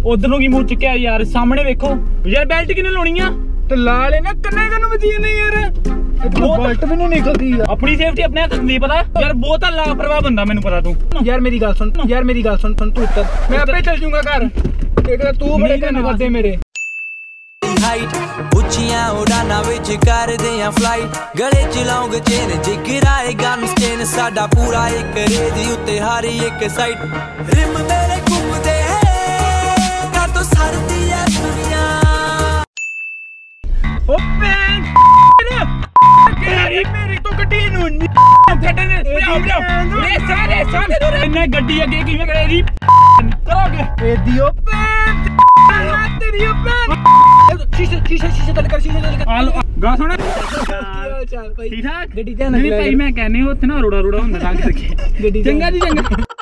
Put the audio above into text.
उधर नु की मुंह चुक्या यार सामने देखो यार बेल्ट किने लानी आ ते ला लेना कन्ने कन्नू बची ने यार बेल्ट भी नहीं निकलदी अपनी सेफ्टी अपने हाथ नहीं पता यार बहुत लापरवाह बंदा मैनू पता तू यार मेरी गल सुन सुन तू उतर मैं आपे चल जाऊंगा घर एक तू बड़े कन्न करदे मेरे उचियां उड़ाना विच कर दे फ्लाइट गले च लौंग चेन जिगराए गन स्टेन साडा पूरा एक रेदी उत्ते हर एक साइड रिम मेरे घूमदे का तो सरदी है दुनिया ओ पैन मेरी तो गड्डी नू गड्डी ने ये सारे इन्ने गड्डी अगे किवें करेगी करोगे ए दियो पैन तेरी पैन शीशे तल कर गा सुन चल भाई ठीक ठाक गड्डी ध्यान नहीं भाई मैं कहने उत्थे ना रोड़ा रोड़ा हुंदा ता करके गड्डी चंगा जी चंगा